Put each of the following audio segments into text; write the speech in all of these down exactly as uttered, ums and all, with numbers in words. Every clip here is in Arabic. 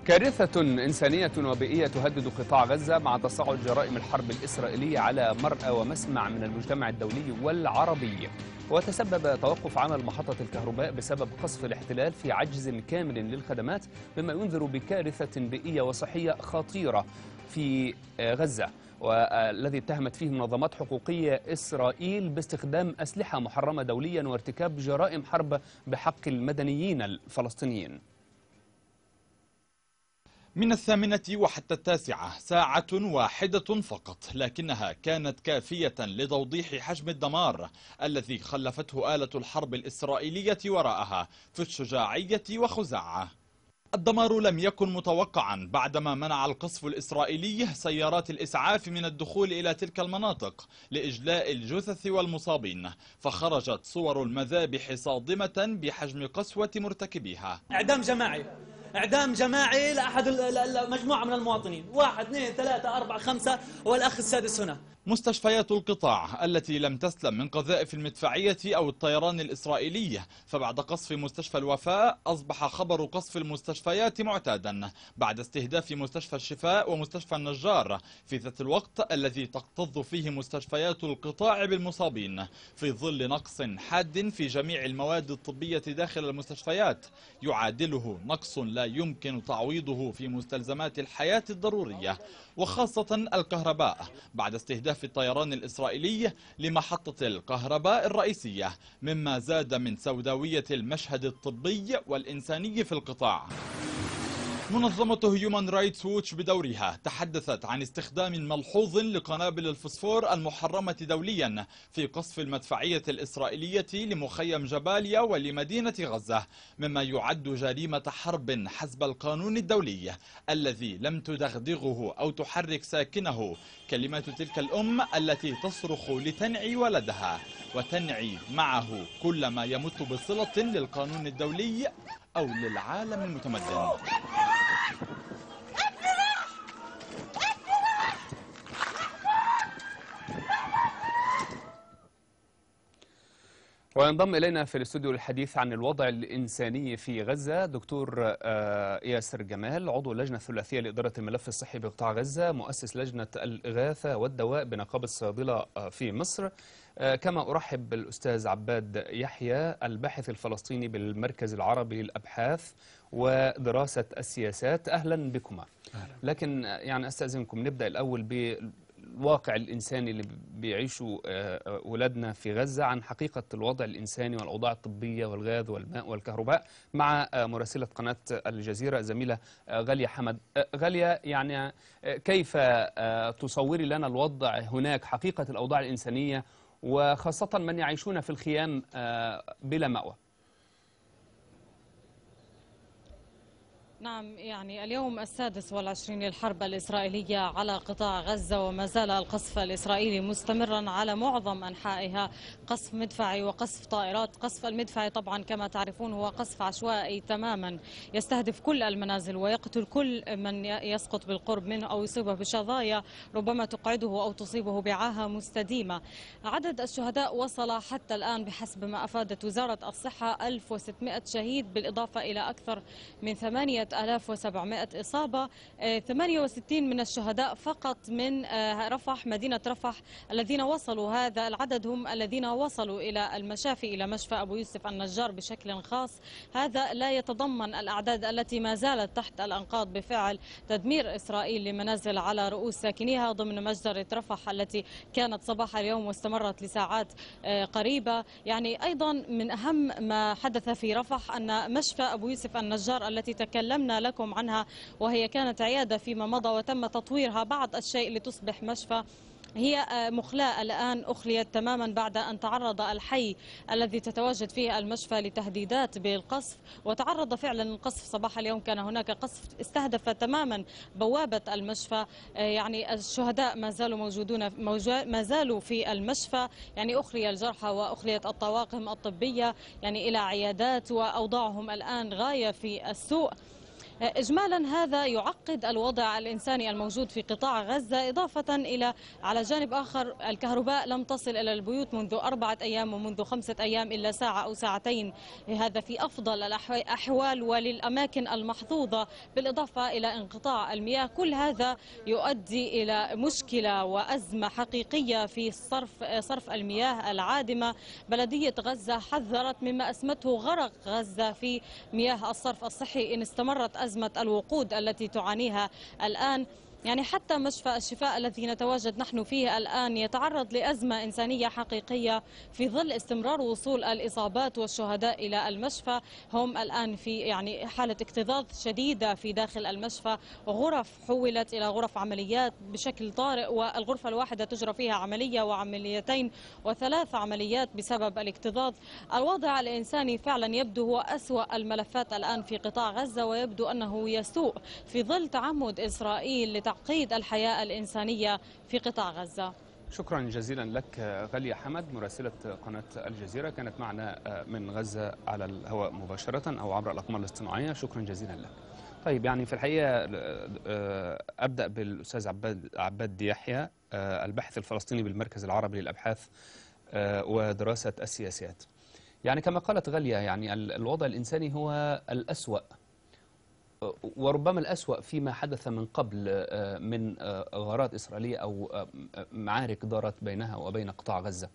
كارثة إنسانية وبيئية تهدد قطاع غزة مع تصاعد جرائم الحرب الإسرائيلية على مرأى ومسمع من المجتمع الدولي والعربي. وتسبب توقف عمل محطة الكهرباء بسبب قصف الاحتلال في عجز كامل للخدمات، مما ينذر بكارثة بيئية وصحية خطيرة في غزة، والذي اتهمت فيه منظمات حقوقية إسرائيل باستخدام أسلحة محرمة دوليا وارتكاب جرائم حرب بحق المدنيين الفلسطينيين. من الثامنة وحتى التاسعة ساعة واحدة فقط، لكنها كانت كافية لتوضيح حجم الدمار الذي خلفته آلة الحرب الإسرائيلية وراءها في الشجاعية وخزاعة. الدمار لم يكن متوقعا بعدما منع القصف الإسرائيلي سيارات الإسعاف من الدخول إلى تلك المناطق لإجلاء الجثث والمصابين، فخرجت صور المذابح صادمة بحجم قسوة مرتكبيها. إعدام جماعي إعدام جماعي لأحد مجموعة من المواطنين، واحد اثنين ثلاثة أربعة خمسة والأخ السادس هنا. مستشفيات القطاع التي لم تسلم من قذائف المدفعية أو الطيران الإسرائيلي، فبعد قصف مستشفى الوفاء أصبح خبر قصف المستشفيات معتادا بعد استهداف مستشفى الشفاء ومستشفى النجار في ذات الوقت الذي تكتظ فيه مستشفيات القطاع بالمصابين في ظل نقص حاد في جميع المواد الطبية داخل المستشفيات يعادله نقص لا يمكن تعويضه في مستلزمات الحياة الضرورية، وخاصة الكهرباء بعد استهداف الطيران الإسرائيلي لمحطة الكهرباء الرئيسية، مما زاد من سوداوية المشهد الطبي والإنساني في القطاع. منظمة هيومان رايتس ووتش بدورها تحدثت عن استخدام ملحوظ لقنابل الفوسفور المحرمة دوليا في قصف المدفعية الإسرائيلية لمخيم جباليا ولمدينة غزة، مما يعد جريمة حرب حسب القانون الدولي الذي لم تدغدغه أو تحرك ساكنه كلمات تلك الأم التي تصرخ لتنعي ولدها وتنعي معه كل ما يمت بصلة للقانون الدولي أو للعالم المتمدن. وينضم إلينا في الاستوديو الحديث عن الوضع الإنساني في غزة دكتور ياسر جمال، عضو اللجنة الثلاثية لإدارة الملف الصحي بقطاع غزة، مؤسس لجنة الإغاثة والدواء بنقابة الصيادلة في مصر. كما أرحب بالأستاذ عباد يحيى، الباحث الفلسطيني بالمركز العربي للأبحاث ودراسة السياسات. أهلا بكما. لكن يعني أستأذنكم نبدأ الأول بالواقع الإنساني اللي بيعيشوا أولادنا في غزة، عن حقيقة الوضع الإنساني والأوضاع الطبية والغاز والماء والكهرباء، مع مراسلة قناة الجزيرة زميلة غالية حمد. غالية، يعني كيف تصوري لنا الوضع هناك، حقيقة الأوضاع الإنسانية وخاصة من يعيشون في الخيام بلا مأوى؟ نعم، يعني اليوم السادس والعشرين للحرب الإسرائيلية على قطاع غزة، وما زال القصف الإسرائيلي مستمرا على معظم أنحائها، قصف مدفعي وقصف طائرات. قصف المدفعي طبعا كما تعرفون هو قصف عشوائي تماما، يستهدف كل المنازل ويقتل كل من يسقط بالقرب منه أو يصيبه بشظايا ربما تقعده أو تصيبه بعاهة مستديمة. عدد الشهداء وصل حتى الآن بحسب ما أفادت وزارة الصحة ألف وستمائة شهيد، بالإضافة إلى أكثر من ثمانية آلاف وسبعمائة إصابة. ثمانية وستين من الشهداء فقط من رفح، مدينة رفح، الذين وصلوا. هذا العدد هم الذين وصلوا إلى المشافي، إلى مشفى أبو يوسف النجار بشكل خاص. هذا لا يتضمن الأعداد التي ما زالت تحت الأنقاض بفعل تدمير إسرائيل لمنازل على رؤوس ساكنيها ضمن مجزرة رفح التي كانت صباح اليوم واستمرت لساعات قريبة. يعني أيضا من أهم ما حدث في رفح أن مشفى أبو يوسف النجار التي تكلمنا لكم عنها، وهي كانت عيادة فيما مضى وتم تطويرها بعض الشيء لتصبح مشفى، هي مخلاة الآن، أخليت تماما بعد أن تعرض الحي الذي تتواجد فيه المشفى لتهديدات بالقصف، وتعرض فعلا القصف صباح اليوم. كان هناك قصف استهدف تماما بوابة المشفى. يعني الشهداء ما زالوا موجودون، ما زالوا في المشفى. يعني أخلي الجرحى وأخليت الطواقم الطبية يعني إلى عيادات، وأوضاعهم الآن غاية في السوء. إجمالا هذا يعقد الوضع الإنساني الموجود في قطاع غزة، إضافة إلى على جانب آخر الكهرباء لم تصل إلى البيوت منذ أربعة أيام ومنذ خمسة أيام إلا ساعة أو ساعتين، هذا في أفضل الأحوال وللأماكن المحظوظة، بالإضافة إلى انقطاع المياه. كل هذا يؤدي إلى مشكلة وأزمة حقيقية في صرف صرف المياه العادمة. بلدية غزة حذرت مما أسمته غرق غزة في مياه الصرف الصحي إن استمرت أزمة الوقود التي تعانيها الآن. يعني حتى مشفى الشفاء الذي نتواجد نحن فيه الآن يتعرض لأزمة إنسانية حقيقية في ظل استمرار وصول الإصابات والشهداء إلى المشفى. هم الآن في يعني حالة اكتظاظ شديدة في داخل المشفى، غرف حولت إلى غرف عمليات بشكل طارئ، والغرفة الواحدة تجرى فيها عملية وعمليتين وثلاث عمليات بسبب الاكتظاظ. الوضع الإنساني فعلا يبدو هو أسوأ الملفات الآن في قطاع غزة، ويبدو أنه يسوء في ظل تعمد إسرائيل لتعقيد الحياة الإنسانية في قطاع غزة. شكرا جزيلا لك غالية حمد مراسلة قناة الجزيرة، كانت معنا من غزة على الهواء مباشرة أو عبر الأقمار الاصطناعية. شكرا جزيلا لك. طيب يعني في الحقيقة أبدأ بالأستاذ عباد عباد يحيى، الباحث الفلسطيني بالمركز العربي للأبحاث ودراسة السياسات. يعني كما قالت غالية، يعني الوضع الإنساني هو الأسوأ، وربما الأسوأ فيما حدث من قبل من غارات إسرائيلية أو معارك دارت بينها وبين قطاع غزة.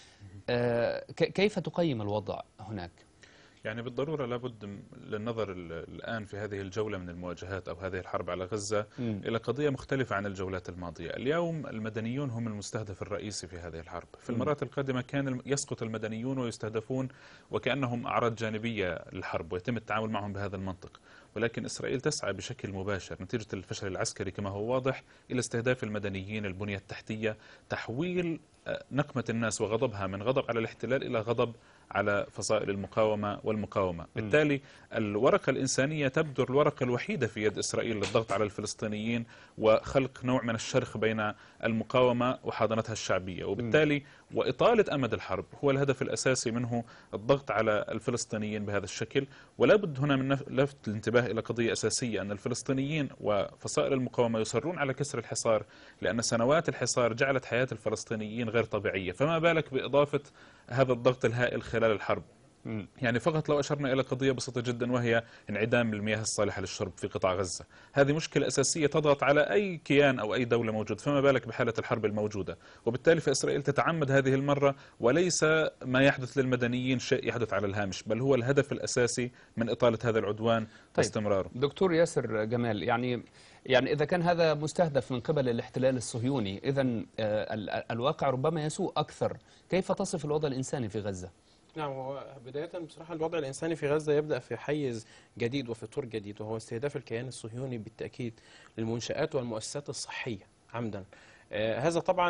كيف تقيم الوضع هناك؟ يعني بالضرورة لابد للنظر الآن في هذه الجولة من المواجهات أو هذه الحرب على غزة م. إلى قضية مختلفة عن الجولات الماضية. اليوم المدنيون هم المستهدف الرئيسي في هذه الحرب. في المرات القادمة كان يسقط المدنيون ويستهدفون وكأنهم أعراض جانبية للحرب، ويتم التعامل معهم بهذا المنطق. ولكن إسرائيل تسعى بشكل مباشر نتيجة الفشل العسكري كما هو واضح إلى استهداف المدنيين، البنية التحتية، تحويل نقمة الناس وغضبها من غضب على الاحتلال إلى غضب على فصائل المقاومة والمقاومة. بالتالي الورقة الإنسانية تبدو الورقة الوحيدة في يد إسرائيل للضغط على الفلسطينيين وخلق نوع من الشرخ بين المقاومة وحاضنتها الشعبية، وبالتالي وإطالة أمد الحرب هو الهدف الأساسي منه، الضغط على الفلسطينيين بهذا الشكل. ولا بد هنا من لفت الانتباه إلى قضية أساسية، أن الفلسطينيين وفصائل المقاومة يصرون على كسر الحصار، لأن سنوات الحصار جعلت حياة الفلسطينيين غير طبيعية، فما بالك بإضافة هذا الضغط الهائل خلال الحرب. يعني فقط لو أشرنا إلى قضية بسيطة جدا، وهي انعدام المياه الصالحة للشرب في قطاع غزة، هذه مشكلة أساسية تضغط على أي كيان أو أي دولة موجود، فما بالك بحالة الحرب الموجودة. وبالتالي فإسرائيل تتعمد هذه المرة، وليس ما يحدث للمدنيين شيء يحدث على الهامش، بل هو الهدف الأساسي من إطالة هذا العدوان واستمراره. طيب دكتور ياسر جمال، يعني يعني إذا كان هذا مستهدف من قبل الاحتلال الصهيوني، إذن الواقع ربما يسوء أكثر. كيف تصف الوضع الإنساني في غزة؟ نعم، هو بداية بصراحة الوضع الإنساني في غزة يبدأ في حيز جديد وفي طور جديد، وهو استهداف الكيان الصهيوني بالتأكيد للمنشآت والمؤسسات الصحية عمدا. آه هذا طبعا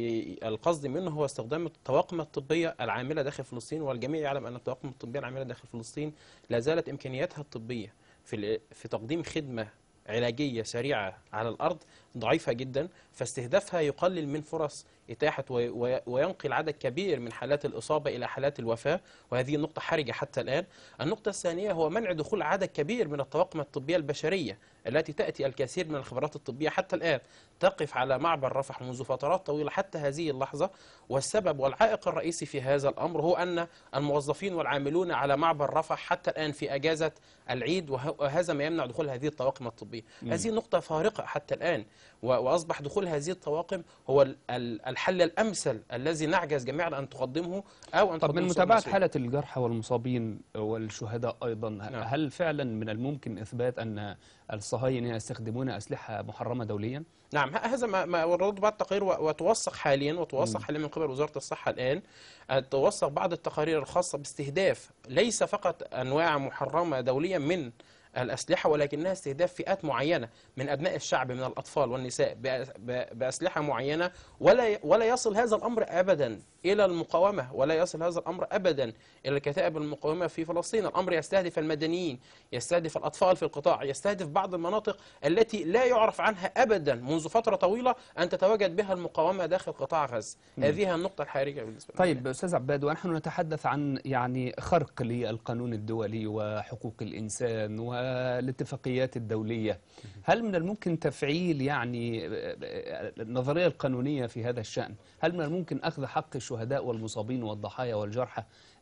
القصد منه هو استخدام الطواقم الطبية العاملة داخل فلسطين، والجميع يعلم أن الطواقم الطبية العاملة داخل فلسطين لا زالت إمكانياتها الطبية في في تقديم خدمة علاجية سريعة على الأرض ضعيفة جدا، فاستهدافها يقلل من فرص إتاحة وينقل عدد كبير من حالات الإصابة إلى حالات الوفاة، وهذه النقطة حرجة حتى الآن. النقطة الثانية هو منع دخول عدد كبير من الطواقم الطبية البشرية التي تأتي الكثير من الخبرات الطبية حتى الآن تقف على معبر رفح منذ فترات طويلة حتى هذه اللحظة. والسبب والعائق الرئيسي في هذا الأمر هو أن الموظفين والعاملون على معبر رفح حتى الآن في أجازة العيد، وهذا ما يمنع دخول هذه الطواقم الطبية. م. هذه نقطة فارقة حتى الآن، وأصبح دخول هذه الطواقم هو الحل الأمثل الذي نعجز جميعا أن تقدمه أو أن طب من متابعة حالة الجرحى والمصابين والشهداء أيضا، نعم. هل فعلا من الممكن إثبات أن الصهاينة يستخدمون أسلحة محرمة دوليا؟ نعم، هذا ما ما ورد بعض التقارير وتوثق حاليا وتوثق حاليا من قبل وزارة الصحة الآن. توثق بعض التقارير الخاصة باستهداف ليس فقط أنواع محرمة دوليا من الأسلحة، ولكنها استهداف فئات معينة من أبناء الشعب من الأطفال والنساء بأسلحة معينة، ولا ولا يصل هذا الأمر أبدا إلى المقاومة، ولا يصل هذا الأمر أبدا إلى الكتائب المقاومة في فلسطين. الأمر يستهدف المدنيين، يستهدف الأطفال في القطاع، يستهدف بعض المناطق التي لا يعرف عنها أبدا منذ فترة طويلة أن تتواجد بها المقاومة داخل قطاع غزة. هذه النقطة الحرجة بالنسبة لنا. طيب أستاذ عباد، ونحن نتحدث عن يعني خرق للقانون الدولي وحقوق الإنسان والاتفاقيات الدولية، هل من الممكن تفعيل يعني النظرية القانونية في هذا الشأن؟ هل من الممكن أخذ حق الشهداء والمصابين والضحايا والجرحى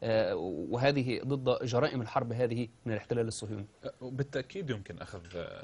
وهذه ضد جرائم الحرب هذه من الاحتلال الصهيوني؟ بالتأكيد يمكن أخذ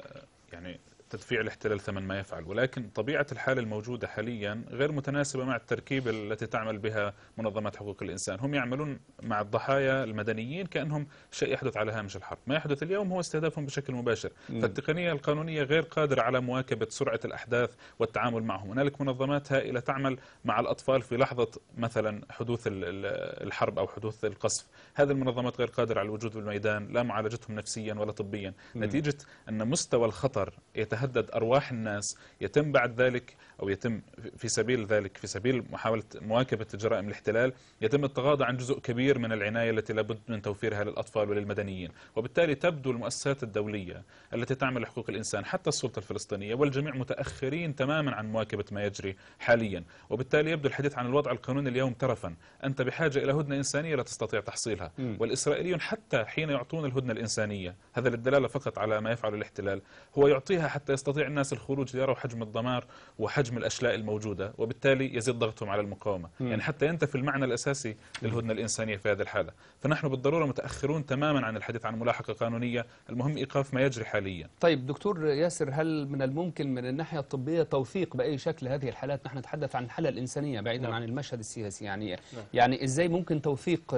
يعني تدفيع الاحتلال ثمن ما يفعل، ولكن طبيعة الحال الموجودة حاليا غير متناسبة مع التركيبة التي تعمل بها منظمات حقوق الإنسان. هم يعملون مع الضحايا المدنيين كأنهم شيء يحدث على هامش الحرب. ما يحدث اليوم هو استهدافهم بشكل مباشر، م. فالتقنية القانونية غير قادرة على مواكبة سرعة الأحداث والتعامل معهم. هنالك منظمات هائلة تعمل مع الأطفال في لحظة مثلا حدوث الحرب أو حدوث القصف. هذه المنظمات غير قادرة على الوجود بالميدان، لا معالجتهم نفسيا ولا طبيا، م. نتيجة أن مستوى الخطر يتهدد أرواح الناس. يتم بعد ذلك أو يتم في سبيل ذلك في سبيل محاولة مواكبة جرائم الاحتلال يتم التغاضى عن جزء كبير من العناية التي لابد من توفيرها للأطفال وللمدنيين، وبالتالي تبدو المؤسسات الدولية التي تعمل لحقوق الإنسان حتى السلطة الفلسطينية والجميع متأخرين تماما عن مواكبة ما يجري حاليا، وبالتالي يبدو الحديث عن الوضع القانوني اليوم ترفا. أنت بحاجة إلى هدنة إنسانية لا تستطيع تحصيلها، م. والإسرائيليون حتى حين يعطون الهدنة الإنسانية، هذا للدلالة فقط على ما يفعل الاحتلال، هو يعطيها حتى يستطيع الناس الخروج ليروا حجم الدمار وحجم الأشلاء الموجودة، وبالتالي يزيد ضغطهم على المقاومة. م. يعني حتى ينتفي المعنى الأساسي للهدنة الإنسانية في هذه الحالة. فنحن بالضرورة متأخرون تماما عن الحديث عن ملاحقة قانونية، المهم إيقاف ما يجري حاليا. طيب دكتور ياسر، هل من الممكن من الناحية الطبية توثيق بأي شكل هذه الحالات؟ نحن نتحدث عن الحالة الإنسانية بعيدا نعم. عن المشهد السياسي، يعني نعم. يعني إزاي ممكن توثيق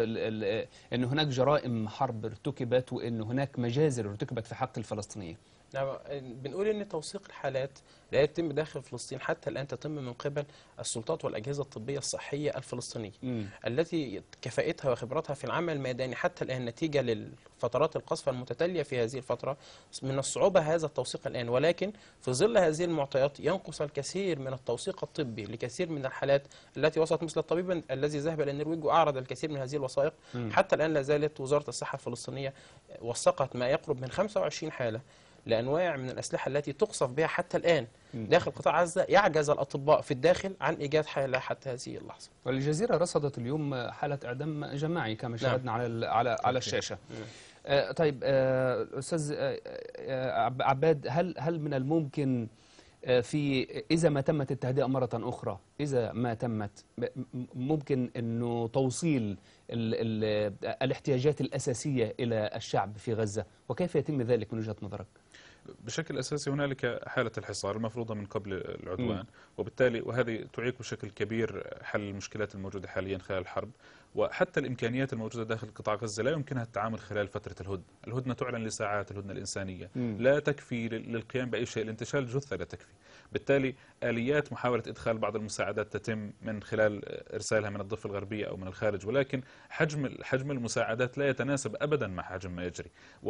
أن هناك جرائم حرب ارتكبت وأن هناك مجازر ارتكبت في حق الفلسطينيين؟ نعم، بنقول ان توثيق الحالات لا يتم داخل فلسطين حتى الان، تتم من قبل السلطات والاجهزه الطبيه الصحيه الفلسطينيه م. التي كفاءتها وخبرتها في العمل الميداني حتى الان نتيجه للفترات القصف المتتاليه في هذه الفتره من الصعوبه هذا التوثيق الان، ولكن في ظل هذه المعطيات ينقص الكثير من التوثيق الطبي لكثير من الحالات التي وصلت، مثل الطبيب الذي ذهب الى النرويج واعرض الكثير من هذه الوثائق. م. حتى الان لا زالت وزاره الصحه الفلسطينيه وثقت ما يقرب من خمسة وعشرين حاله لأنواع من الأسلحة التي تقصف بها حتى الآن داخل قطاع غزة. يعجز الأطباء في الداخل عن إيجاد حالة حتى هذه اللحظة. والجزيرة رصدت اليوم حالة إعدام جماعي كما شاهدنا على على على الشاشة. آه طيب آه أستاذ آه عباد، هل هل من الممكن في إذا ما تمت التهدئة مرة أخرى، إذا ما تمت ممكن أنه توصيل ال ال الاحتياجات الأساسية إلى الشعب في غزة، وكيف يتم ذلك من وجهة نظرك؟ بشكل أساسي هنالك حالة الحصار المفروضة من قبل العدوان، م. وبالتالي وهذه تعيق بشكل كبير حل المشكلات الموجودة حاليا خلال الحرب، وحتى الإمكانيات الموجودة داخل قطاع غزة لا يمكنها التعامل خلال فترة الهدنة. الهدنة تعلن لساعات، الهدنة الإنسانية م. لا تكفي للقيام بأي شيء، الانتشال جثة لا تكفي. بالتالي آليات محاولة إدخال بعض المساعدات تتم من خلال إرسالها من الضفة الغربية أو من الخارج، ولكن حجم حجم المساعدات لا يتناسب أبدا مع حجم ما يجري،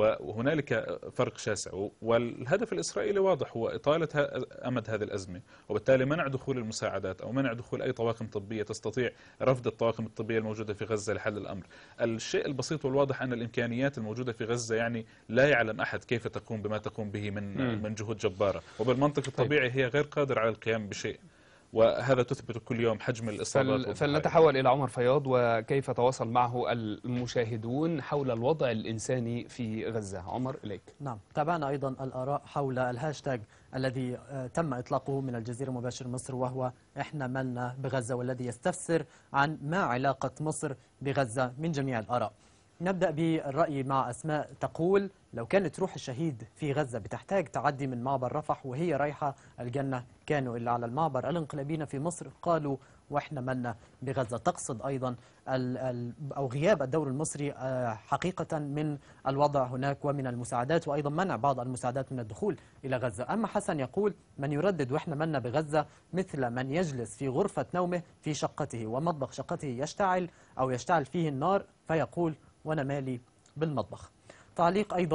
وهنالك فرق شاسع. والهدف الإسرائيلي واضح، هو إطالة أمد هذه الأزمة، وبالتالي منع دخول المساعدات أو منع دخول أي طواقم طبية تستطيع رفض الطواقم الطبية الموجودة في غزة لحل الأمر. الشيء البسيط والواضح أن الإمكانيات الموجودة في غزة يعني لا يعلم أحد كيف تقوم بما تقوم به من م. من جهود جبارة، وبالمنطق الطبيعي هي غير قادرة على القيام بشيء، وهذا تثبت كل يوم حجم الإصابات. فل... فلنتحول إلى عمر فياض وكيف تواصل معه المشاهدون حول الوضع الإنساني في غزة. عمر إليك. نعم، تابعنا أيضا الآراء حول الهاشتاج الذي تم إطلاقه من الجزيرة مباشر مصر، وهو إحنا مالنا بغزة، والذي يستفسر عن ما علاقة مصر بغزة من جميع الآراء. نبدأ بالرأي مع أسماء تقول: لو كانت روح الشهيد في غزة بتحتاج تعدي من معبر رفح وهي رايحة الجنة، كانوا اللي على المعبر الانقلابيين في مصر قالوا وإحنا مالنا بغزة. تقصد أيضا ال ال أو غياب الدور المصري حقيقة من الوضع هناك ومن المساعدات، وأيضا منع بعض المساعدات من الدخول إلى غزة. أما حسن يقول: من يردد وإحنا مالنا بغزة مثل من يجلس في غرفة نومه في شقته ومطبخ شقته يشتعل أو يشتعل فيه النار فيقول وأنا مالي بالمطبخ. تعليق أيضا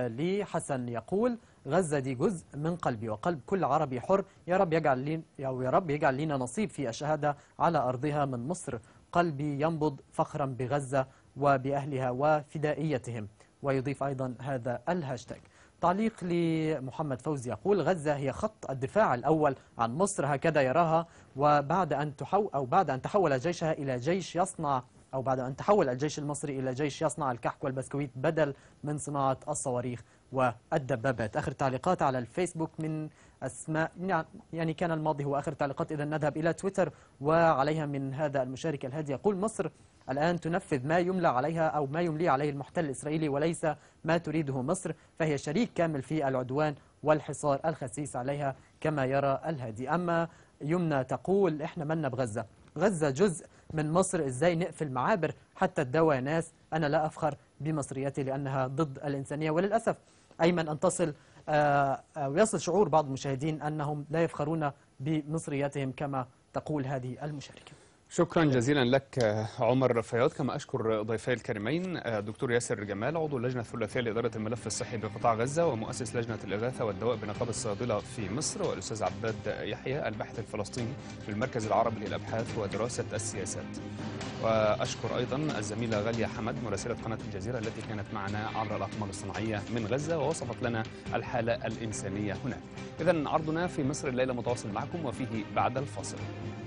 لحسن يقول: غزة دي جزء من قلبي وقلب كل عربي حر، يا رب يجعل لي أو يا رب يجعل لنا نصيب في الشهادة على أرضها من مصر قلبي ينبض فخرا بغزة وبأهلها وفدائيتهم. ويضيف أيضا هذا الهاشتاج. تعليق لمحمد فوزي يقول: غزة هي خط الدفاع الأول عن مصر، هكذا يراها، وبعد أن تحول أو بعد أن تحول جيشها إلى جيش يصنع أو بعد أن تحول الجيش المصري إلى جيش يصنع الكحك والبسكويت بدل من صناعة الصواريخ والدبابات. آخر تعليقات على الفيسبوك من أسماء، يعني كان الماضي هو آخر تعليقات، إذا نذهب إلى تويتر وعليها من هذا المشارك الهادي يقول: مصر الآن تنفذ ما يملى عليها أو ما يملي عليه المحتل الإسرائيلي وليس ما تريده مصر، فهي شريك كامل في العدوان والحصار الخسيس عليها كما يرى الهادي. أما يمنى تقول: إحنا منا بغزة، غزة جزء من مصر، إزاي نقفل معابر حتى الدواء يا ناس؟ أنا لا أفخر بمصريتي لأنها ضد الإنسانية. وللأسف أيمن أن تصل أو يصل شعور بعض المشاهدين أنهم لا يفخرون بمصرياتهم كما تقول هذه المشاركة. شكرا جزيلا لك عمر فياض، كما أشكر ضيفي الكريمين الدكتور ياسر جمال عضو اللجنة الثلاثية لإدارة الملف الصحي بقطاع غزة ومؤسس لجنة الإغاثة والدواء بنقابة الصيادلة في مصر، والأستاذ عباد يحيى الباحث الفلسطيني في المركز العربي للأبحاث ودراسة السياسات. وأشكر أيضا الزميلة غالية حمد مراسلة قناة الجزيرة التي كانت معنا عبر الأقمار الصناعية من غزة ووصفت لنا الحالة الإنسانية هناك. إذن عرضنا في مصر الليلة متواصل معكم وفيه بعد الفاصل.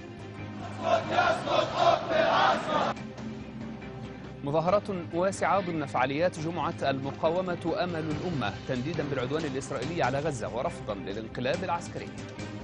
مظاهرات واسعة ضمن فعاليات جمعة المقاومة أمل الأمة تنديدا بالعدوان الإسرائيلي على غزة ورفضا للانقلاب العسكري.